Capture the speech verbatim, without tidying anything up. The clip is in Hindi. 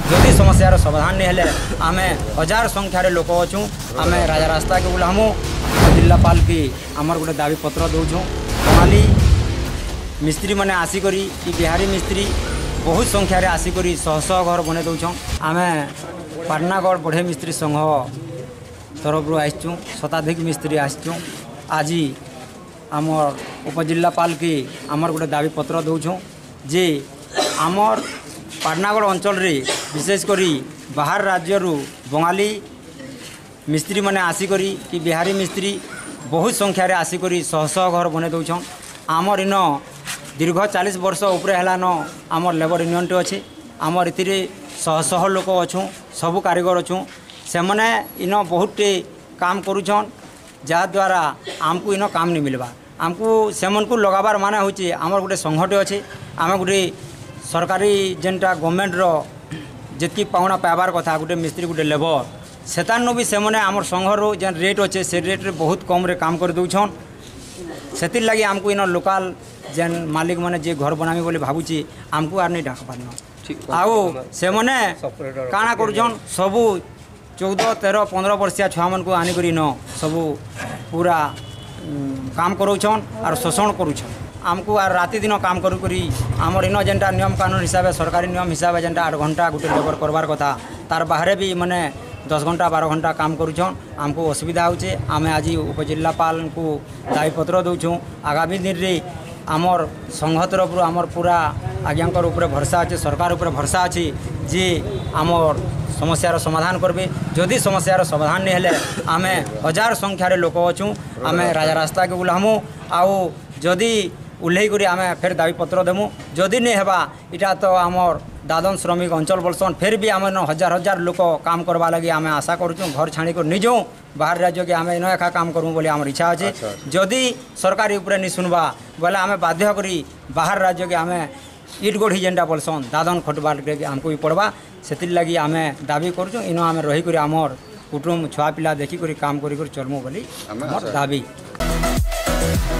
जदि समस्यार समाधान नहीं हेले आमे हजार संख्यार लोक अच्छू आम राजा रास्ता के बुलामु जिलापाल की आमर गोटे दाबी पत्र दौछूँ बंगाली मिस्त्री मैंने आसिकरी कि बिहारी मिस्त्री बहुत संख्यार आसिकरी शह शह घर बने दौछन आम पाटनागढ़ बढ़े मिस्त्री संघ तरफ आसचु शताधिक मिस्त्री आसचु आज आमर उपजिलापाल की आमर गोटे दाबी पत्र दौछूँ जे आमर पाटनागढ़ अंचल रे विशेषकर बाहर राज्य बंगाली मिस्त्री मैंने आसिकरी कि बिहारी मिस्त्री बहुत संख्यार आसिकरी शह शह घर बने दौछन आमर इन दीर्घ चालीस वर्ष उपरे हेलान आमर लेबर यूनियन टे अच्छे आमर इतिरे शह शह लोक अच्छू सबू कारीगर अच्छू से मैंने इन बहुत टे काम करुछन जहाद्वारा आमको इन काम नहीं मिलवा आमको से मन को लगाबार माने होचे आमर गोटे संघटे अच्छे आम गोटे सरकारी जेनटा गवर्नमेंट रो जितकी पावना पाइबार कथा गोटे मिस्त्री गोटे लेबर सेतानु भी से मैंने आमर संघर जेन रेट अच्छे से रेट रे बहुत कम रे काम कर दौछन से लगे आमको इन लोकाल जेन मालिक मैंने जे घर बनामी बोले भावुची आमको आर नहीं डाक पारन आउ से मैंने काଣା करुछन सबू चौदह तेरह पंद्रह वर्षिया छुआ मन को आनिक न सबू पूरा काम करोछन और शोषण करुछन आमको आर राति दिन काम करू करी आमर इन जेनटा नियम कानून हिसाब से सरकारी नियम हिसाब से जेनटा आठ घंटा गोटे लेबर करवार कथा तार बाहर भी मैंने दस घंटा बारह घंटा काम करुछन आमको असुविधा होचे आम आज उपजिलापाल को दाबी पत्र दौछूँ आगामी दिन रे आमर संघ तरफ आमर पूरा आज्ञाकर ऊपर भरसा अच्छे सरकार ऊपर भरसा अच्छे जे आमर समस्यार समाधान करबे जदि समस्यार समाधान नहीं हेले आमे हजार संख्यार लोक अच्छू आम राजा रास्ता के बुलामु आउ जदि उल्लई करी आम फेर दाबी पत्र देमु जदि नहीं हेबा इटा तो आमर दादन श्रमिक अंचल बोलसन फिर भी आम हजार हजार लोक काम करवा लगी आम आशा करूँ घर छाणी कर नहीं जाऊँ बाहर राज्य के आम इन एका काम करूँ बोली आम इच्छा अच्छे जदि सरकार उपरे नहीं सुनवा बोले आम बाध्य करी बाहर राज्य के आम इट गोढ़ी जेनटा बोलसन दादन खटबार के आमको भी पड़वा से लगी आम दाबी करूँ इन आम रहीकर आमर कुटुम छुआ पिला देखिक काम कर चलमु बोली दाबी।